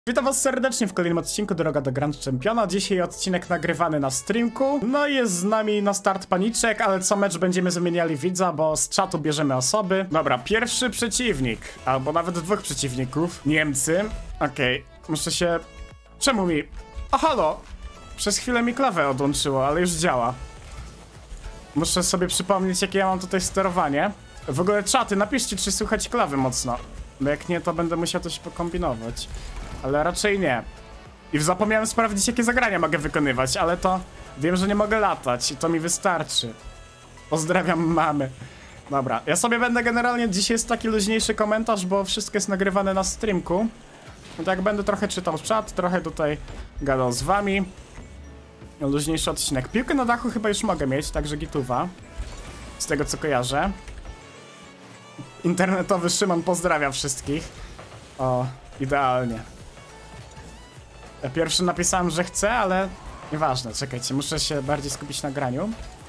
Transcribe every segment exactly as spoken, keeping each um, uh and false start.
Witam was serdecznie w kolejnym odcinku Droga do Grand Championa. Dzisiaj odcinek nagrywany na streamku. No i jest z nami na start Paniczek, ale co mecz będziemy zmieniali widza, bo z czatu bierzemy osoby. Dobra, pierwszy przeciwnik, albo nawet dwóch przeciwników. Niemcy. Okej, okay. Muszę się... Czemu mi... O, halo! Przez chwilę mi klawę odłączyło, ale już działa. Muszę sobie przypomnieć, jakie ja mam tutaj sterowanie. W ogóle czaty, napiszcie, czy słychać klawy mocno. Bo jak nie, to będę musiał coś pokombinować. Ale raczej nie. I zapomniałem sprawdzić, jakie zagrania mogę wykonywać, ale to wiem, że nie mogę latać i to mi wystarczy. Pozdrawiam mamy. Dobra, ja sobie będę generalnie, dzisiaj jest taki luźniejszy komentarz, bo wszystko jest nagrywane na streamku. I tak będę trochę czytał czat, trochę tutaj gadał z wami. Luźniejszy odcinek. Piłkę na dachu chyba już mogę mieć, także gituwa. Z tego co kojarzę. Internetowy Szymon pozdrawia wszystkich. O, idealnie. Ja pierwszy napisałem, że chcę, ale nieważne, czekajcie, muszę się bardziej skupić na graniu.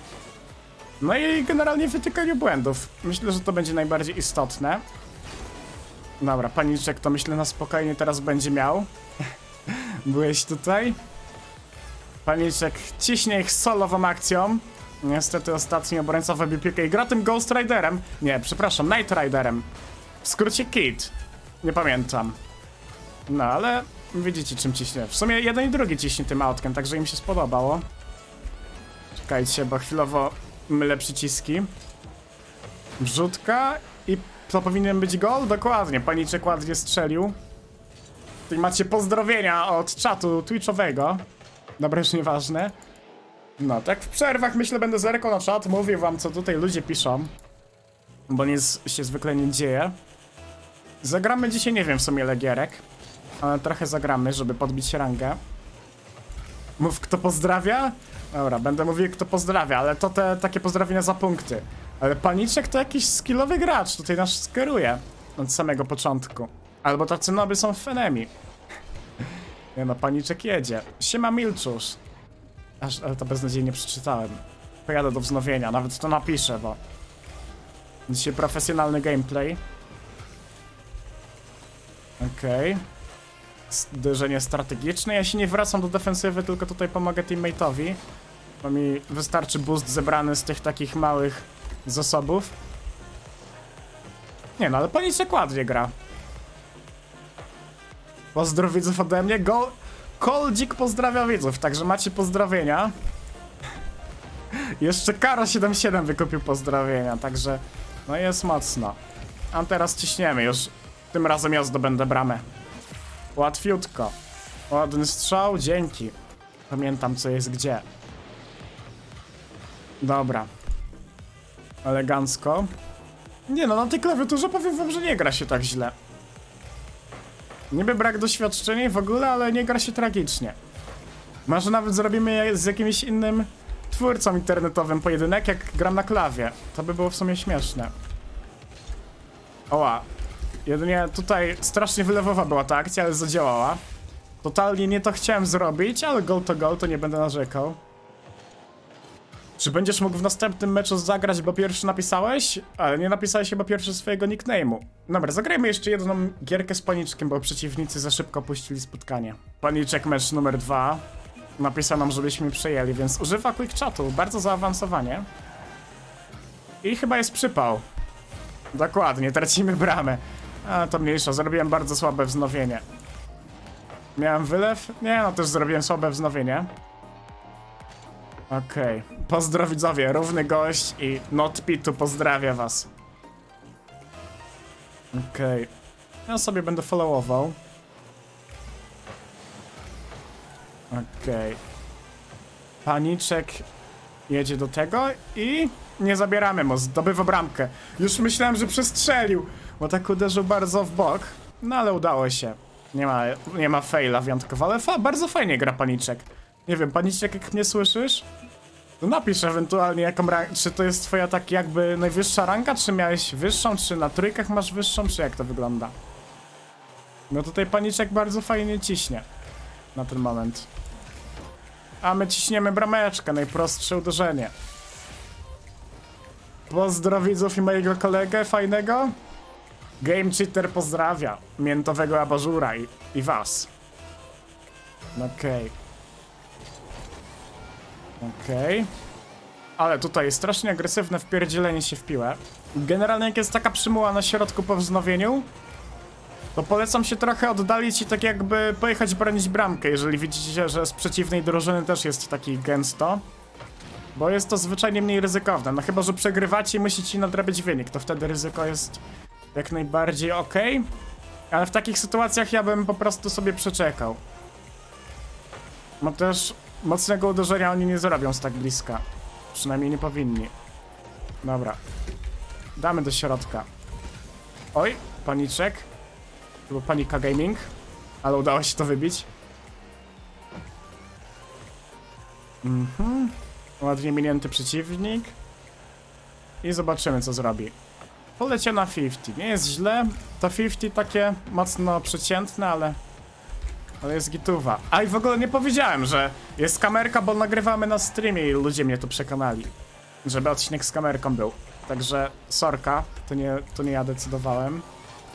No i generalnie wytykaniu błędów. Myślę, że to będzie najbardziej istotne. Dobra, Paniczek to myślę na spokojnie teraz będzie miał. Byłeś tutaj. Paniczek ciśnie ich solową akcją. Niestety ostatni obrońca wybił piłkę i gra tym Ghost Riderem. Nie, przepraszam, Night Riderem. W skrócie Kid. Nie pamiętam. No, ale widzicie czym ciśnie. W sumie jeden i drugi ciśnie tym autkiem, także im się spodobało. Czekajcie, bo chwilowo mylę przyciski. Wrzutka i to powinien być gol? Dokładnie, Paniczek ładnie strzelił. Tutaj macie pozdrowienia od czatu twitchowego. Dobra, już nieważne. No, tak w przerwach myślę będę zerkał na czat, mówię wam co tutaj ludzie piszą. Bo nic się zwykle nie dzieje. Zagramy dzisiaj, nie wiem w sumie legierek. Ale trochę zagramy, żeby podbić rangę. Mów kto pozdrawia? Dobra, będę mówił kto pozdrawia, ale to te takie pozdrowienia za punkty. Ale Paniczek to jakiś skillowy gracz, tutaj nas skieruje od samego początku. Albo tacy noby są w enemy. Nie no, Paniczek jedzie. Siema Milczusz. Aż, ale to beznadziejnie przeczytałem. Pojadę do wznowienia, nawet to napiszę, bo dzisiaj profesjonalny gameplay. Okej. Okay. Zderzenie strategiczne. Ja się nie wracam do defensywy, tylko tutaj pomogę teammate'owi. Bo mi wystarczy boost zebrany z tych takich małych zasobów. Nie no, ale Paniczek ładnie gra. Pozdrów widzów ode mnie. Go Koldzik pozdrawia widzów, także macie pozdrowienia. Jeszcze Karo siedem siedem wykupił pozdrowienia, także no jest mocno. A teraz ciśniemy już. Tym razem ja zdobędę bramę. Łatwiutko. Ładny strzał, dzięki. Pamiętam co jest gdzie. Dobra. Elegancko. Nie no, na tej klawiaturze powiem wam, że nie gra się tak źle. Niby brak doświadczenia w ogóle, ale nie gra się tragicznie. Może nawet zrobimy z jakimś innym twórcą internetowym pojedynek, jak gram na klawie. To by było w sumie śmieszne. Oła. Jedynie tutaj strasznie wylewowa była ta akcja, ale zadziałała. Totalnie nie to chciałem zrobić, ale gol to gol, to nie będę narzekał. Czy będziesz mógł w następnym meczu zagrać, bo pierwszy napisałeś? Ale nie napisałeś chyba pierwszy swojego nickname'u. Dobra, zagrajmy jeszcze jedną gierkę z Paniczkiem, bo przeciwnicy za szybko opuścili spotkanie. Paniczek mecz numer dwa. Napisał nam, żebyśmy przejęli, więc używa quick chatu. Bardzo zaawansowanie. I chyba jest przypał. Dokładnie, tracimy bramę. A to mniejsza, zrobiłem bardzo słabe wznowienie. Miałem wylew? Nie, no też zrobiłem słabe wznowienie. Okej, okay. Pozdro widzowie, równy gość i NotPitu pozdrawia was. Okej, okay. Ja sobie będę followował. Okej. Okay. Paniczek jedzie do tego i nie zabieramy mu, zdobywa bramkę. Już myślałem, że przestrzelił, bo tak uderzył bardzo w bok. No ale udało się. Nie ma, nie ma faila wyjątkowo, ale fa bardzo fajnie gra Paniczek. Nie wiem, Paniczek, jak mnie słyszysz? To napisz ewentualnie jaką rangę, czy to jest twoja tak jakby najwyższa ranka, czy miałeś wyższą, czy na trójkach masz wyższą, czy jak to wygląda? No tutaj Paniczek bardzo fajnie ciśnie na ten moment. A my ciśniemy brameczkę, najprostsze uderzenie. Pozdro widzów i mojego kolegę fajnego. Game Cheater pozdrawia miętowego abażura i, i was. Okej. Okej. Ale tutaj jest strasznie agresywne wpierdzielenie się w piłę. Generalnie jak jest taka przymuła na środku po wznowieniu, to polecam się trochę oddalić i tak jakby pojechać bronić bramkę, jeżeli widzicie, że z przeciwnej drużyny też jest taki gęsto. Bo jest to zwyczajnie mniej ryzykowne. No chyba, że przegrywacie i musicie nadrabiać wynik, to wtedy ryzyko jest jak najbardziej ok. Ale w takich sytuacjach ja bym po prostu sobie przeczekał. No też mocnego uderzenia oni nie zrobią z tak bliska. Przynajmniej nie powinni. Dobra. Damy do środka. Oj, paniczek. To był Panika Gaming. Ale udało się to wybić. Mhm. Ładnie minięty przeciwnik. I zobaczymy, co zrobi. Poleciał na pięćdziesiąt. Nie jest źle. To pięćdziesiąt takie mocno przeciętne, ale... Ale jest gituwa. A i w ogóle nie powiedziałem, że jest kamerka, bo nagrywamy na streamie i ludzie mnie tu przekonali, żeby odcinek z kamerką był. Także sorka, to nie, to nie ja decydowałem.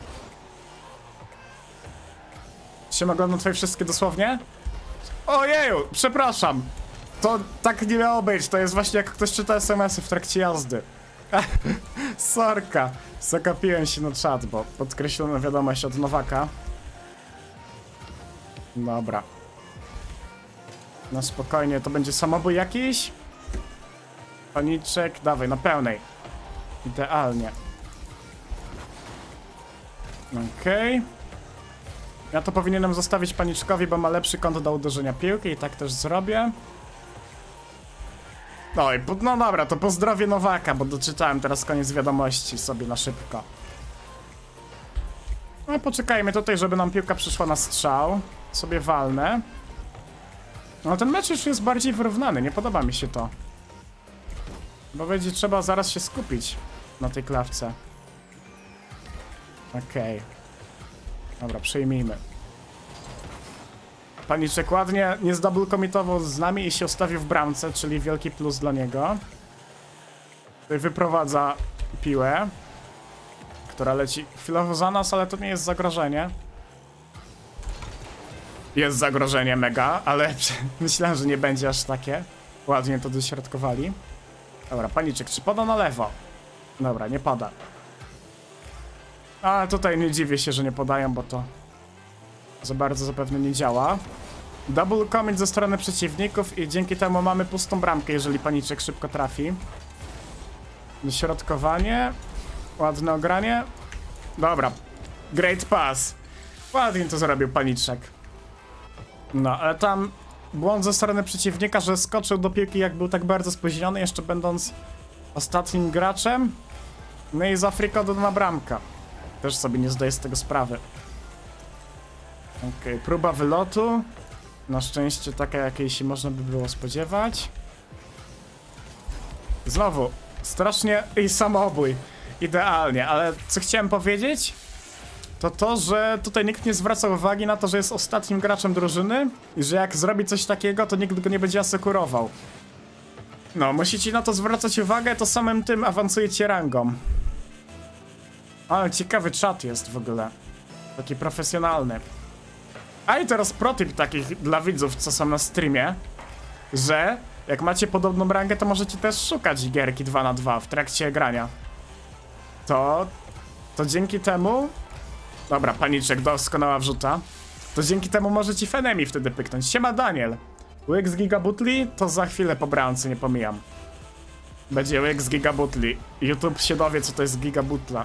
Siema, oglądam twoje wszystkie dosłownie? Ojeju, przepraszam. To tak nie miało być, to jest właśnie jak ktoś czyta es em esy w trakcie jazdy. Sorka, zakapiłem się na czat, bo podkreślono wiadomość od Nowaka. Dobra. No spokojnie, to będzie samobój jakiś? Paniczek, dawaj, na pełnej. Idealnie. Okej. Okay. Ja to powinienem zostawić paniczkowi, bo ma lepszy kąt do uderzenia piłki i tak też zrobię. Oj, no dobra, to pozdrowię Nowaka, bo doczytałem teraz koniec wiadomości sobie na szybko. No poczekajmy tutaj, żeby nam piłka przyszła na strzał. Sobie walnę. No ten mecz już jest bardziej wyrównany, nie podoba mi się to. Bo będzie trzeba zaraz się skupić na tej klawce. Okej. Okay. Dobra, przejmijmy. Paniczek ładnie nie zdouble-commitował z nami i się ustawił w bramce, czyli wielki plus dla niego. Tutaj wyprowadza piłę, która leci chwilowo za nas, ale to nie jest zagrożenie. Jest zagrożenie mega, ale myślałem, że nie będzie aż takie. Ładnie to dośrodkowali. Dobra, paniczek, czy poda na lewo? Dobra, nie pada. A tutaj nie dziwię się, że nie podają, bo to za bardzo zapewne nie działa. Double commit ze strony przeciwników i dzięki temu mamy pustą bramkę, jeżeli paniczek szybko trafi. Dośrodkowanie. Ładne ogranie. Dobra. Great pass. Ładnie to zrobił paniczek. No, ale tam błąd ze strony przeciwnika, że skoczył do piłki, jak był tak bardzo spóźniony, jeszcze będąc ostatnim graczem. No i z Afryka dodana bramka. Też sobie nie zdaję z tego sprawy. Okej, okay, próba wylotu. Na szczęście taka, jakiej się można by było spodziewać. Znowu, strasznie i samobój. Idealnie, ale co chciałem powiedzieć? To to, że tutaj nikt nie zwraca uwagi na to, że jest ostatnim graczem drużyny i że jak zrobi coś takiego, to nikt go nie będzie asekurował. No, musicie na to zwracać uwagę, to samym tym awansujecie rangą. Ale ciekawy czat jest w ogóle. Taki profesjonalny. A i teraz protip takich dla widzów, co są na streamie, że jak macie podobną rangę, to możecie też szukać gierki dwa na dwa w trakcie grania. To... to dzięki temu... Dobra, paniczek, doskonała wrzuta. To dzięki temu możecie Fenemi wtedy pyknąć. Siema Daniel. Łyk z Gigabutli? To za chwilę po bramce, nie pomijam. Będzie łyk z Gigabutli. YouTube się dowie, co to jest Gigabutla.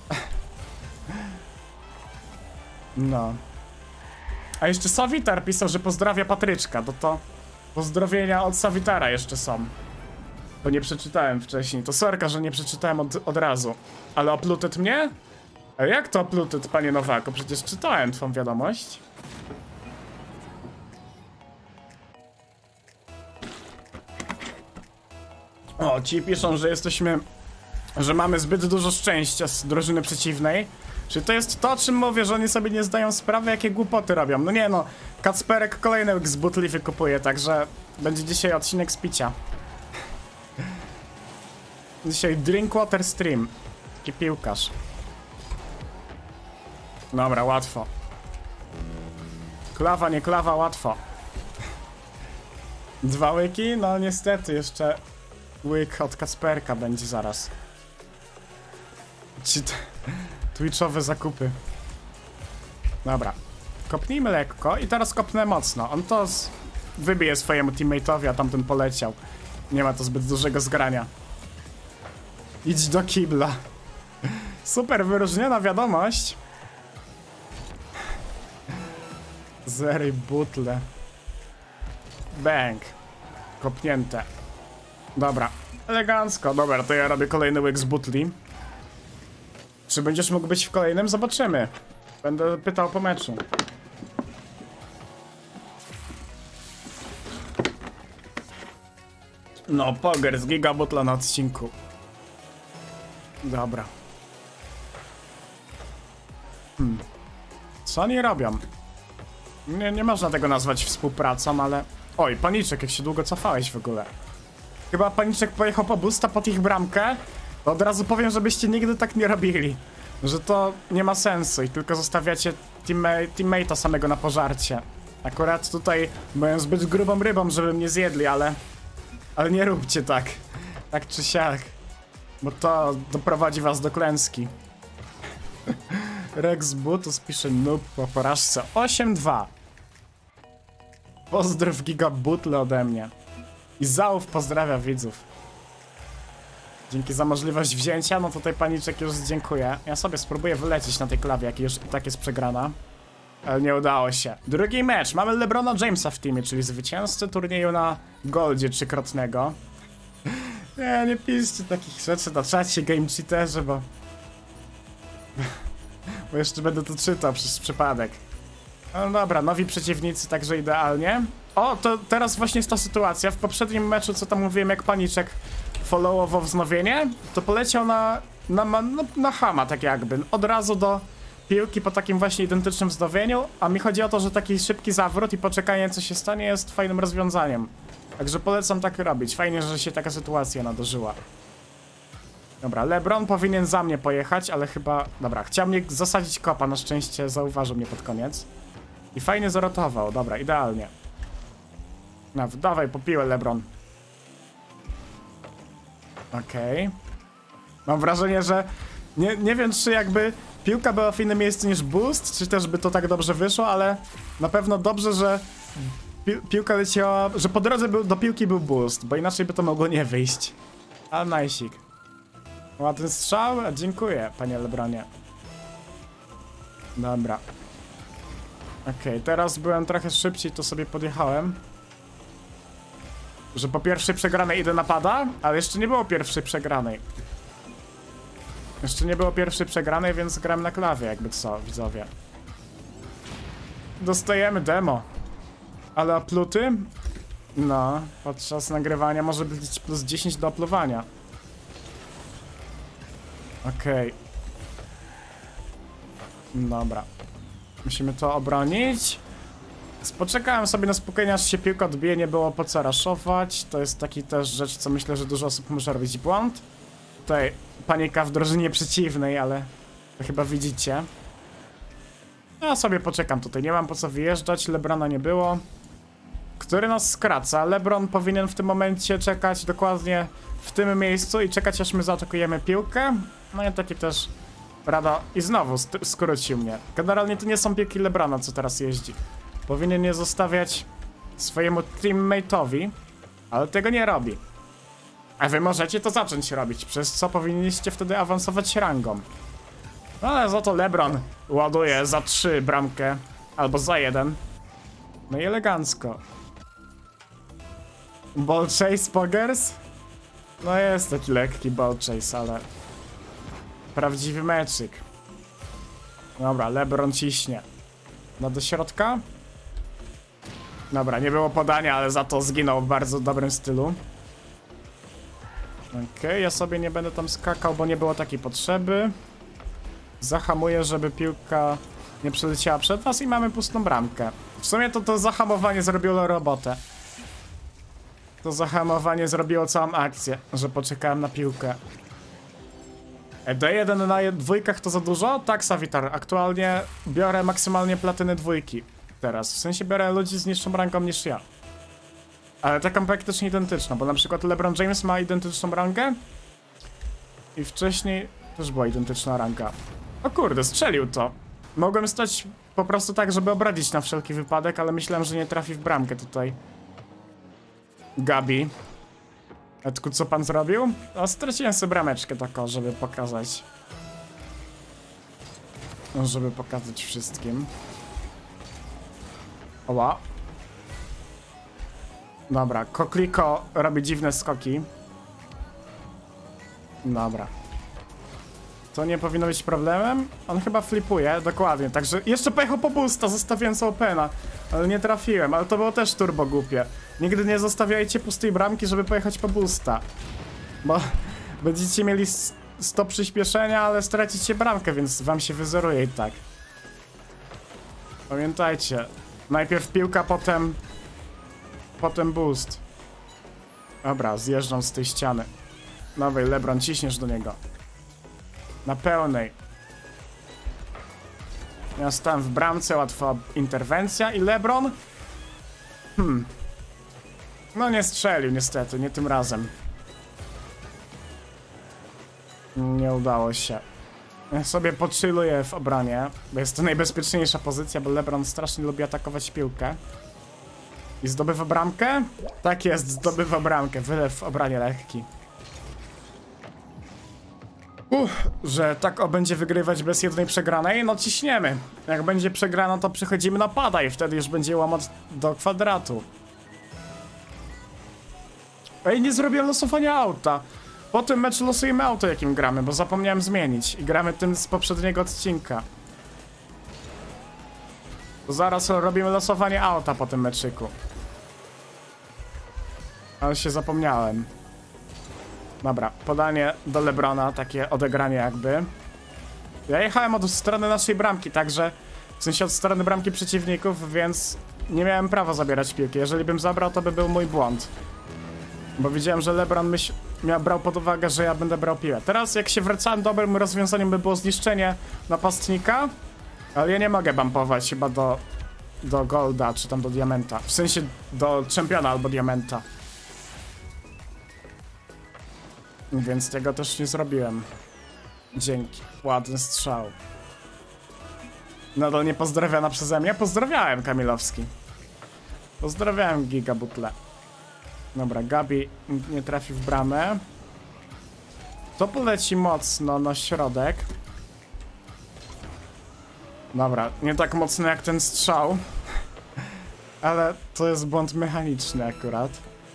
No. A jeszcze Sawitar pisał, że pozdrawia Patryczka. To to pozdrowienia od Sawitara jeszcze są. Bo nie przeczytałem wcześniej. To sorka, że nie przeczytałem od, od razu. Ale oplutet mnie? A jak to oplutet, panie Nowaku? Przecież czytałem twą wiadomość. O, ci piszą, że jesteśmy... że mamy zbyt dużo szczęścia z drużyny przeciwnej. Czy to jest to, o czym mówię, że oni sobie nie zdają sprawy, jakie głupoty robią? No nie no, Kacperek kolejny łyk z butli wykupuje, także będzie dzisiaj odcinek z picia. Dzisiaj Drinkwater Stream. Taki piłkarz. Dobra, łatwo. Klawa, nie klawa, łatwo. Dwa łyki? No niestety, jeszcze łyk od Kasperka będzie zaraz. Ci twitchowe zakupy. Dobra. Kopnijmy lekko i teraz kopnę mocno. On to z... wybije swojemu teammate'owi, a tamten poleciał. Nie ma to zbyt dużego zgrania. Idź do kibla. Super, wyróżniona wiadomość. Zery butle. Bang. Kopnięte. Dobra. Elegancko. Dobra, to ja robię kolejny łyk z butli. Czy będziesz mógł być w kolejnym? Zobaczymy. Będę pytał po meczu. No, poger z gigabutla na odcinku. Dobra. Hmm. Co oni robią? Nie, nie można tego nazwać współpracą, ale... Oj, Paniczek, jak się długo cofałeś w ogóle. Chyba Paniczek pojechał po boosta pod ich bramkę. To od razu powiem, żebyście nigdy tak nie robili. Że to nie ma sensu i tylko zostawiacie teammate, teammate'a samego na pożarcie. Akurat tutaj byłem zbyt grubą rybą, żeby mnie zjedli, ale... Ale nie róbcie tak. Tak czy siak. Bo to doprowadzi was do klęski. Rex Butus pisze noob po porażce. osiem dwa. Pozdrow gigabutle ode mnie. I Zauf pozdrawia widzów. Dzięki za możliwość wzięcia. No tutaj Paniczek już dziękuję. Ja sobie spróbuję wylecieć na tej klawie, jak już i tak jest przegrana. Ale nie udało się. Drugi mecz. Mamy LeBrona Jamesa w teamie, czyli zwycięzcę turnieju na Goldzie trzykrotnego. Nie, nie piszcie takich rzeczy na czacie, game cheaterze, bo... bo jeszcze będę to czytał przez przypadek. No dobra, nowi przeciwnicy, także idealnie. O, to teraz właśnie jest ta sytuacja. W poprzednim meczu, co tam mówiłem, jak Paniczek followował wznowienie, to poleciał na, na, na, na hama, tak jakby. Od razu do piłki po takim właśnie identycznym wznowieniu, a mi chodzi o to, że taki szybki zawrót i poczekanie, co się stanie, jest fajnym rozwiązaniem. Także polecam tak robić. Fajnie, że się taka sytuacja nadarzyła. Dobra, LeBron powinien za mnie pojechać, ale chyba... Dobra, chciał mnie zasadzić kopa, na szczęście zauważył mnie pod koniec. I fajnie zarotował, dobra, idealnie. No, dawaj po piłę, LeBron. Okej. Okay. Mam wrażenie, że... Nie, nie wiem, czy jakby piłka była w innym miejscu niż boost, czy też by to tak dobrze wyszło, ale na pewno dobrze, że pi piłka leciała... Że po drodze był, do piłki był boost, bo inaczej by to mogło nie wyjść. Ale najsik. Ładny strzał? Dziękuję, panie LeBronie. Dobra. Okej, okay, teraz byłem trochę szybciej, to sobie podjechałem. Że po pierwszej przegranej idę napada, ale jeszcze nie było pierwszej przegranej. Jeszcze nie było pierwszej przegranej, więc gram na klawie, jakby co, widzowie. Dostajemy demo. Ale opluty? No, podczas nagrywania może być plus dziesięć do opluwania. Okej. Okay. Dobra. Musimy to obronić. Poczekałem sobie na spokojnie, aż się piłka odbije, nie było po co raszować. To jest taki też rzecz, co myślę, że dużo osób może robić błąd. Tutaj panika w drużynie przeciwnej, ale to chyba widzicie. Ja sobie poczekam tutaj, nie mam po co wyjeżdżać, LeBrona nie było. Który nas skraca? LeBron powinien w tym momencie czekać dokładnie w tym miejscu i czekać, aż my zaatakujemy piłkę. No i taki też rada. I znowu skrócił mnie. Generalnie to nie są piłki LeBrona, co teraz jeździ. Powinien je zostawiać swojemu teammate'owi, ale tego nie robi. A wy możecie to zacząć robić, przez co powinniście wtedy awansować rangą. No ale za to LeBron ładuje za trzy bramkę, albo za jeden. No i elegancko. Ball chase poggers? No jest taki lekki ball chase, ale... Prawdziwy meczyk. Dobra, LeBron ciśnie. No do środka? Dobra, nie było podania, ale za to zginął w bardzo dobrym stylu. Okej, okay, ja sobie nie będę tam skakał, bo nie było takiej potrzeby. Zahamuję, żeby piłka nie przeleciała przed nas i mamy pustą bramkę. W sumie to to zahamowanie zrobiło robotę. To zahamowanie zrobiło całą akcję, że poczekałem na piłkę. D jeden na dwójkach to za dużo? Tak, Savitar. Aktualnie biorę maksymalnie platyny dwójki. Teraz. W sensie biorę ludzi z niższą ranką niż ja. Ale taką praktycznie identyczną, bo na przykład LeBron James ma identyczną rangę i wcześniej też była identyczna ranga. O kurde, strzelił to. Mogłem stać po prostu tak, żeby obrazić na wszelki wypadek, ale myślałem, że nie trafi w bramkę tutaj. Gabi. Edku, co pan zrobił? O, straciłem sobie brameczkę taką, żeby pokazać. Żeby pokazać wszystkim. Oła. Dobra, Kokliko robi dziwne skoki. Dobra. To nie powinno być problemem. On chyba flipuje, dokładnie. Także jeszcze pojechał po boosta, zostawiając opena. Ale nie trafiłem, ale to było też turbo głupie. Nigdy nie zostawiajcie pustej bramki, żeby pojechać po boosta. Bo będziecie mieli sto przyspieszenia, ale stracicie bramkę, więc wam się wyzeruje i tak. Pamiętajcie. Najpierw piłka, potem... Potem boost. Dobra, zjeżdżam z tej ściany. Nowej, LeBron, ciśniesz do niego. Na pełnej. Ja stałem w bramce, łatwa interwencja i LeBron... Hmm. No nie strzelił niestety, nie tym razem. Nie udało się. Ja sobie pochilluję w obronie, bo jest to najbezpieczniejsza pozycja, bo LeBron strasznie lubi atakować piłkę. I zdobywa bramkę? Tak jest, zdobywa bramkę. Wylew w obronie lekki. Uff, że tak o będzie wygrywać bez jednej przegranej? No ciśniemy. Jak będzie przegrana, to przechodzimy na pada i wtedy już będzie łamać do kwadratu. Ej, nie zrobiłem losowania auta. Po tym meczu losujemy auto, jakim gramy, bo zapomniałem zmienić. I gramy tym z poprzedniego odcinka. Zaraz robimy losowanie auta po tym meczyku. Ale się zapomniałem. Dobra, podanie do LeBrona, takie odegranie jakby. Ja jechałem od strony naszej bramki, także... W sensie od strony bramki przeciwników, więc... Nie miałem prawa zabierać piłki. Jeżeli bym zabrał, to by był mój błąd. Bo widziałem, że LeBron myśl... miał, brał pod uwagę, że ja będę brał piłę. Teraz jak się wracałem, dobrym rozwiązaniem by było zniszczenie napastnika. Ale ja nie mogę bumpować chyba do... do golda, czy tam do diamenta. W sensie do czempiona albo diamenta. Więc tego też nie zrobiłem. Dzięki. Ładny strzał. Nadal nie pozdrawiana przeze mnie? Pozdrawiałem, Kamilowski. Pozdrawiałem, Giga Butle. Dobra, Gabi nie trafi w bramę. To poleci mocno na środek. Dobra, nie tak mocno jak ten strzał. Ale to jest błąd mechaniczny akurat.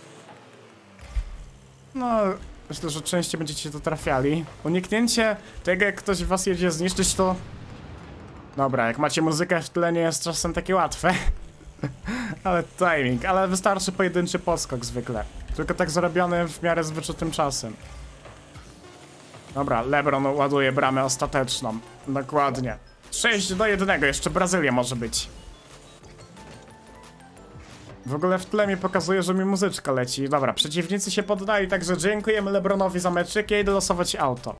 No, myślę, że częściej będziecie to trafiali. Uniknięcie tego, jak ktoś was jedzie zniszczyć, to... Dobra, jak macie muzykę w tle, nie jest czasem takie łatwe. Ale timing, ale wystarczy pojedynczy podskok zwykle. Tylko tak zrobiony w miarę z wyczutym czasem. Dobra, LeBron ładuje bramę ostateczną. Dokładnie. sześć do jednego, jeszcze Brazylia może być. W ogóle w tle mi pokazuje, że mi muzyczka leci. Dobra, przeciwnicy się poddali, także dziękujemy LeBronowi za meczyk. Ja idę losować auto.